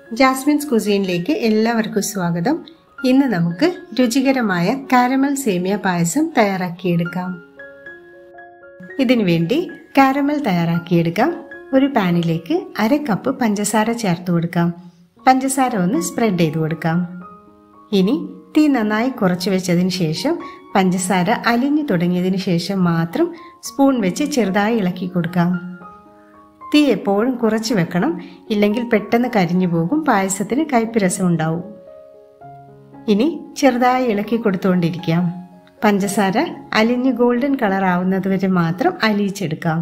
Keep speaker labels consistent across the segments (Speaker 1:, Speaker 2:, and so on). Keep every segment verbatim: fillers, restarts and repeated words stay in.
Speaker 1: Jasmine's കുസീനിലേക്ക് എല്ലാവർക്കും സ്വാഗതം. ഇന്ന് നമുക്ക് രുചികരമായ കാരമൽ സേമിയ പായസം തയ്യാറാക്കിയെടുക്കാം. ഇതിനു വേണ്ടി കാരമൽ തയ്യാറാക്കിയെടുക്കാം. ഒരു പാനിലേക്ക് അര കപ്പ് പഞ്ചസാര ചേർത്ത് കൊടുക്കാം. പഞ്ചസാര ഒന്ന് സ്പ്രെഡ് ചെയ്ത് കൊടുക്കാം. ഇനി തീ നന്നായി കുറച്ച് വെച്ചതിന് ശേഷം പഞ്ചസാര അലിഞ്ഞു തുടങ്ങിയതിന് ശേഷം മാത്രം സ്പൂൺ വെച്ച് ചെറുതായി ഇളക്കി കൊടുക്കാം. തീ എപ്പോഴും കുറച്ച് വെക്കണം, ഇല്ലെങ്കിൽ പെട്ടെന്ന് കരിഞ്ഞു പോകും, പായസത്തിന് കയ്പ്പ് രസം ഉണ്ടാവും. ഇനി ചെറുതായി ഇളക്കി കൊടുത്തുകൊണ്ടിരിക്കാം. പഞ്ചസാര അലിഞ്ഞ് ഗോൾഡൻ കളർ ആവുന്നത് വരെ മാത്രം അലിയിച്ചെടുക്കാം.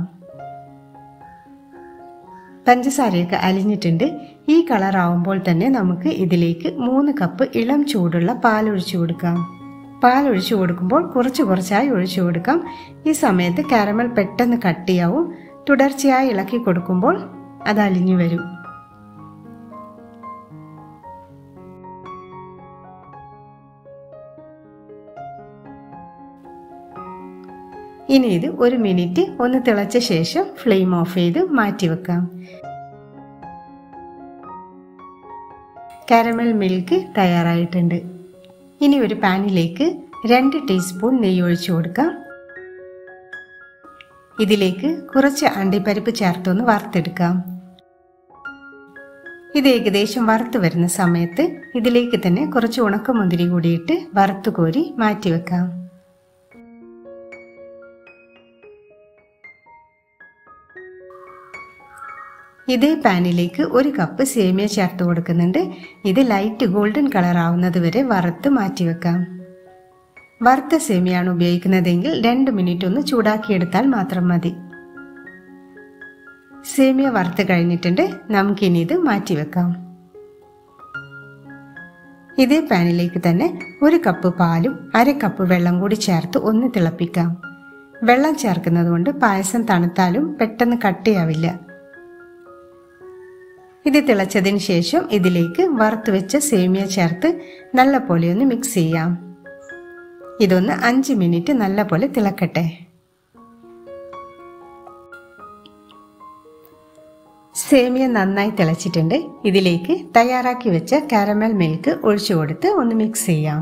Speaker 1: പഞ്ചസാരയൊക്കെ അലിഞ്ഞിട്ടുണ്ട്. ഈ കളർ ആവുമ്പോൾ തന്നെ നമുക്ക് ഇതിലേക്ക് മൂന്ന് കപ്പ് ഇളം ചൂടുള്ള പാൽ ഒഴിച്ചു കൊടുക്കാം. പാൽ ഒഴിച്ചു കൊടുക്കുമ്പോൾ കുറച്ച് കുറച്ചായി ഒഴിച്ചു കൊടുക്കാം. ഈ സമയത്ത് കാരമൽ പെട്ടെന്ന് കട്ടിയാവും. തുടർച്ചയായി ഇളക്കി കൊടുക്കുമ്പോൾ അത് അലിഞ്ഞു വരും. ഇനി ഇത് ഒരു മിനിറ്റ് ഒന്ന് തിളച്ച ശേഷം ഫ്ലെയിം ഓഫ് ചെയ്ത് മാറ്റിവെക്കാം. കാരമൽ മിൽക്ക് തയ്യാറായിട്ടുണ്ട്. ഇനി ഒരു പാനിലേക്ക് രണ്ട് ടീസ്പൂൺ നെയ്യ് ഒഴിച്ചു കൊടുക്കാം. ഇതിലേക്ക് കുറച്ച് അണ്ടിപ്പരിപ്പ് ചേർത്തൊന്ന് വറുത്തെടുക്കാം. ഇത് ഏകദേശം വറുത്ത് വരുന്ന സമയത്ത് ഇതിലേക്ക് തന്നെ കുറച്ച് ഉണക്കമുന്തിരി കൂടിയിട്ട് വറുത്ത് കോരി മാറ്റിവെക്കാം. ഇതേ പാനിലേക്ക് ഒരു കപ്പ് സേമിയ ചേർത്ത് കൊടുക്കുന്നുണ്ട്. ഇത് ലൈറ്റ് ഗോൾഡൻ കളർ ആവുന്നത് വരെ വറുത്ത് മാറ്റിവെക്കാം. വറുത്ത സേമിയാണ് ഉപയോഗിക്കുന്നതെങ്കിൽ രണ്ട് മിനിറ്റ് ഒന്ന് ചൂടാക്കിയെടുത്താൽ മാത്രം മതി. സേമിയ വറുത്ത് കഴിഞ്ഞിട്ടുണ്ട്. നമുക്കിനി ഇത് മാറ്റിവെക്കാം. ഇതേ പാനിലേക്ക് തന്നെ ഒരു കപ്പ് പാലും അര കപ്പ് വെള്ളം കൂടി ചേർത്ത് ഒന്ന് തിളപ്പിക്കാം. വെള്ളം ചേർക്കുന്നത് കൊണ്ട് പായസം തണുത്താലും പെട്ടെന്ന് കട്ടിയാവില്ല. ഇത് തിളച്ചതിന് ശേഷം ഇതിലേക്ക് വറുത്ത് വെച്ച സേമിയ ചേർത്ത് നല്ല പോലെ ഒന്ന് മിക്സ് ചെയ്യാം. ഇതൊന്ന് അഞ്ച് മിനിറ്റ് നല്ല പോലെ തിളക്കട്ടെ. സേമിയ നന്നായി തിളച്ചിട്ടുണ്ട്. ഇതിലേക്ക് തയ്യാറാക്കി വെച്ച കാരമൽ മിൽക്ക് ഒഴിച്ചു കൊടുത്ത് ഒന്ന് മിക്സ് ചെയ്യാം.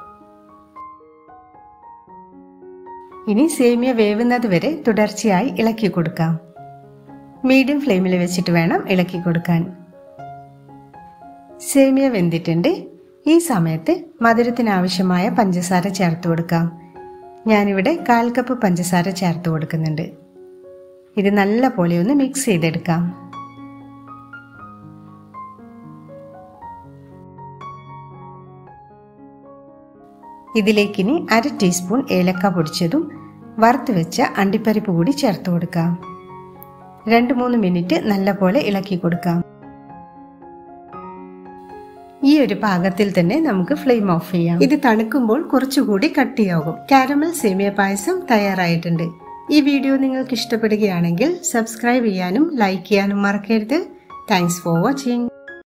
Speaker 1: ഇനി സേമിയ വേവുന്നത് വരെ തുടർച്ചയായി ഇളക്കി കൊടുക്കാം. മീഡിയം ഫ്ലെയിമിൽ വെച്ചിട്ട് വേണം ഇളക്കി കൊടുക്കാൻ. സേമിയ വെന്തിട്ടുണ്ട്. ഈ സമയത്ത് മധുരത്തിന് ആവശ്യമായ പഞ്ചസാര ചേർത്ത് കൊടുക്കാം. ഞാനിവിടെ കാൽ കപ്പ് പഞ്ചസാര ചേർത്ത് കൊടുക്കുന്നുണ്ട്. ഇത് നല്ല പോലെ ഒന്ന് മിക്സ് ചെയ്തെടുക്കാം. ഇതിലേക്കിനി അര ടീസ്പൂൺ ഏലക്ക പൊടിച്ചതും വറുത്ത് വെച്ച അണ്ടിപ്പരിപ്പ് കൂടി ചേർത്ത് കൊടുക്കാം. രണ്ട് മൂന്ന് മിനിറ്റ് നല്ല പോലെ ഇളക്കി കൊടുക്കാം. ഈ ഒരു പാകത്തിൽ തന്നെ നമുക്ക് ഫ്ലെയിം ഓഫ് ചെയ്യാം. ഇത് തണുക്കുമ്പോൾ കുറച്ചുകൂടി കട്ടിയാകും. കാരമൽ സേമിയ പായസം തയ്യാറായിട്ടുണ്ട്. ഈ വീഡിയോ നിങ്ങൾക്ക് ഇഷ്ടപ്പെടുകയാണെങ്കിൽ സബ്സ്ക്രൈബ് ചെയ്യാനും ലൈക്ക് ചെയ്യാനും മറക്കരുത്. Thanks for watching.